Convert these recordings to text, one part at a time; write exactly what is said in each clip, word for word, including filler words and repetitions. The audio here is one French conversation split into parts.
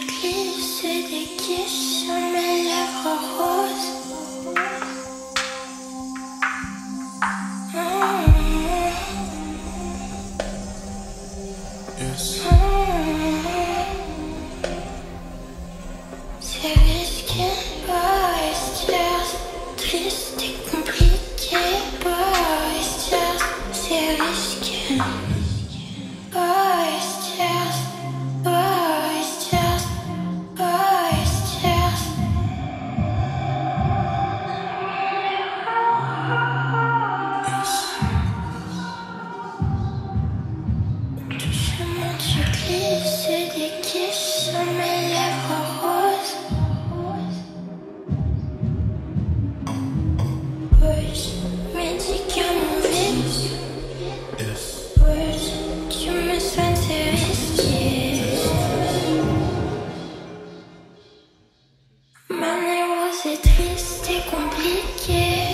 glisses des kisses sur mes lèvres roses. Yes. C'est risqué, boys, triste et compliqué, boys, c'est risqué, boys, boys, boys, doucement tu glisses des kisses sur mes lèvres roses. Médicaments vite. Yes. Oui, tu me soignes, c'est risqué. Ma névrose est triste et compliquée.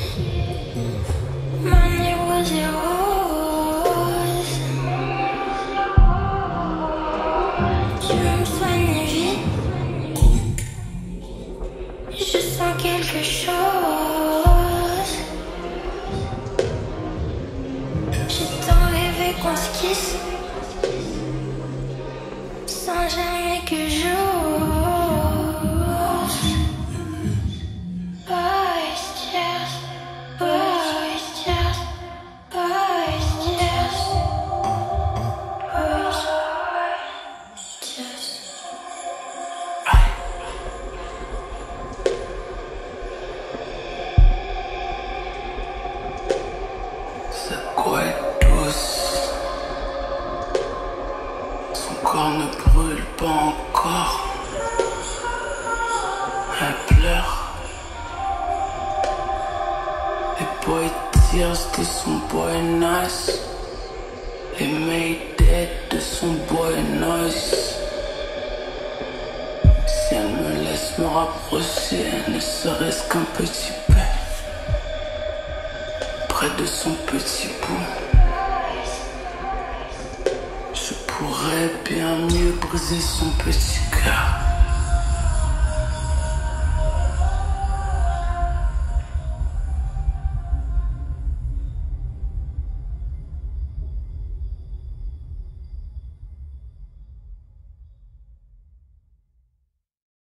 Ma névrose est rose. Tu me soignes vite. Je sens quelque chose. J'ai tant rêvé qu'on se quitte sans jamais que j'ose. Boys, just, boys, just, boys, just, boys, just. Sa quoi est douce. Son corps ne brûle pas encore. Elle pleure. Les boy tears de son boy nice. Les made dead de son boy nice. Si elle me laisse me rapprocher, ne serait-ce qu'un petit peu près de son petit bout, je pourrais bien mieux briser son petit cœur.